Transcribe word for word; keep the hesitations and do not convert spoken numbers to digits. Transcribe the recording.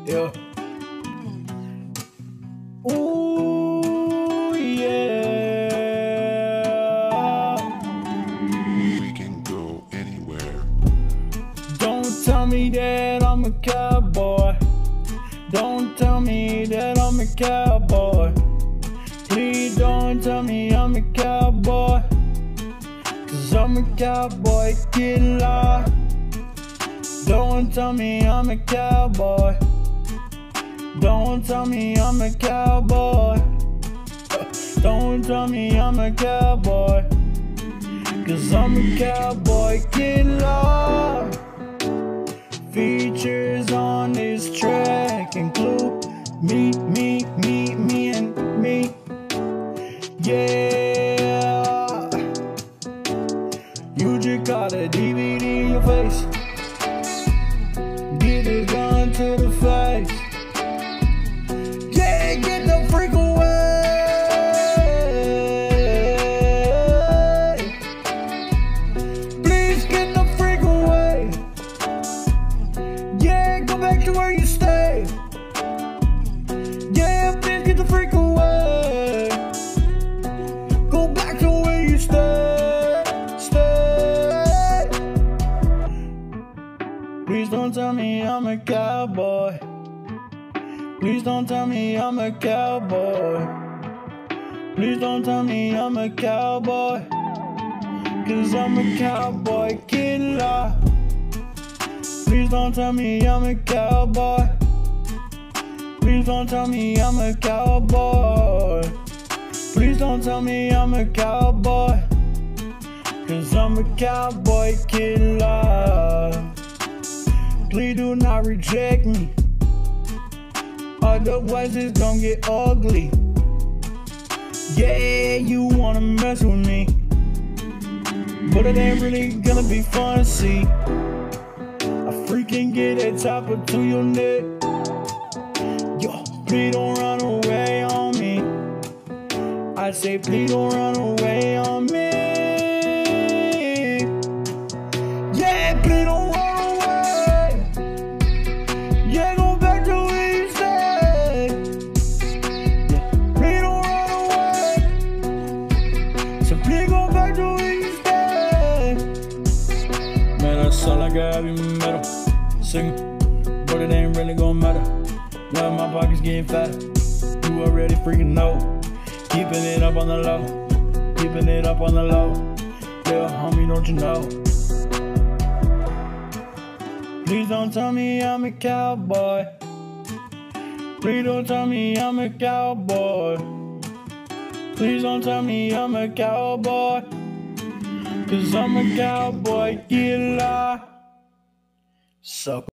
Yeah. Ooh, yeah. We can go anywhere. Don't tell me that I'm a cowboy. Don't tell me that I'm a cowboy. Please don't tell me I'm a cowboy. Cause I'm a cowboy killer. Don't tell me I'm a cowboy. Don't tell me I'm a cowboy. Don't tell me I'm a cowboy. Cause I'm a cowboy killer. Features on this track include me, me, me, me, and me. Yeah. You just got a D V D in your face. Get a gun to the face. Yeah, get the freak away. Please get the freak away. Yeah, go back to where you stay. Yeah, please get the freak away. Go back to where you stay. Stay. Please don't tell me I'm a cowboy. Please don't tell me I'm a cowboy. Please don't tell me I'm a cowboy. Cause I'm a cowboy killer. Please don't tell me I'm a cowboy. Please don't tell me I'm a cowboy. Please don't tell me I'm a cowboy. Cause I'm a cowboy killer. Please do not reject me. Otherwise it's gonna get ugly. Yeah, you wanna mess with me, but it ain't really gonna be fun to see. I freaking get that topper to your neck. Yo, please don't run away on me. I say please don't run away on me. Yeah, please don't run away. Yeah, go back to where you stay. Yeah, please don't run away. So please go back to where you stay. Man, I sound like a heavy metal singer, but it ain't really gonna matter. Now my pockets getting fatter. You already freaking know. Keeping it up on the low. Keeping it up on the low. Yeah, homie, don't you know? Please don't tell me I'm a cowboy. Please don't tell me I'm a cowboy. Please don't tell me I'm a cowboy. Cause I'm a cowboy killer. Suck.